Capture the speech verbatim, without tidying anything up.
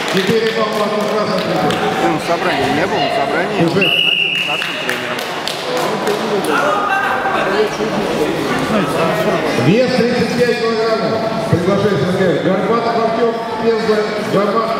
Четыре балла от красных призов. Ты на собрании не был? На собрании Уже. старшим тренером. Вес тридцать пять килограммов. Приглашаю Сергея Горбатов Артем, Пенза, Горбатов.